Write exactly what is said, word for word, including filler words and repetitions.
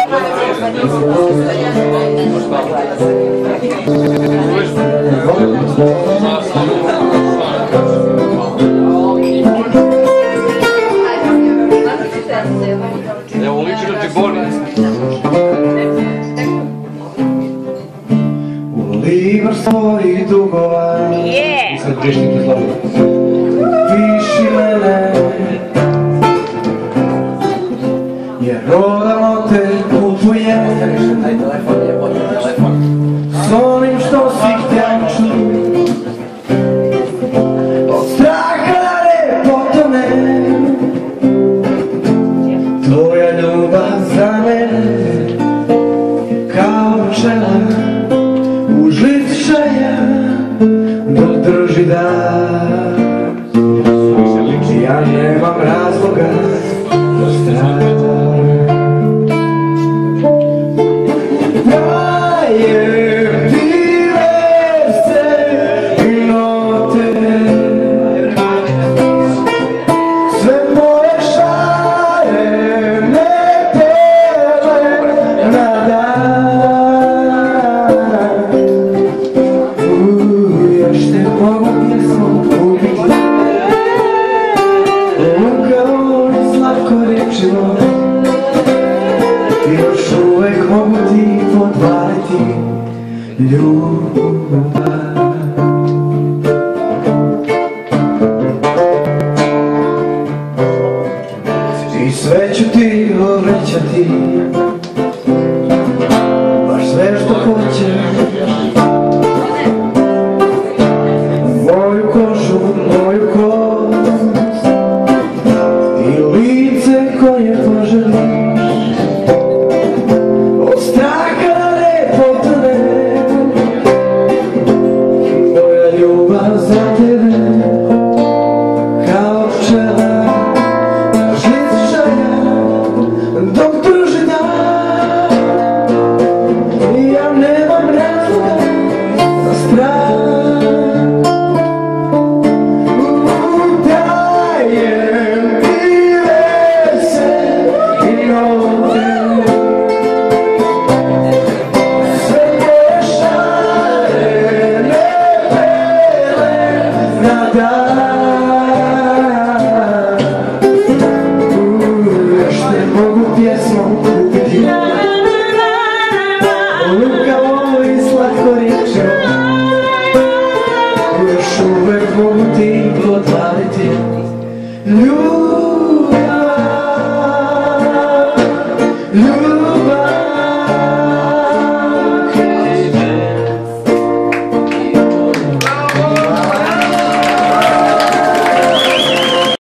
Evo liči da ti boli. U livar svojih dugova sad prištite zlo piši mene jer odavno te putujem s onim što si htjela čuti od straha da ne potonem tvoja ljubav za mene kao pčela u žlic šaja dok drži dan. Ja nemam razloga da stradam. Dajem ti verse i note, sve moje šarene pele na dan. Još te mogu pjesmom ubiti, kao slatko rečilo, još uvek mogu ti podvaliti ljubav. I sve ću ti obećati, baš sve što hoćeš, moju kožu, moju kost i lice koje poželiš, od straha da ne potonem, moja ljubav za tebe kao pčela na žlic šaja dok drži dan. Ja nemam razloga za strah. Još ne mogu pjesmom kupiti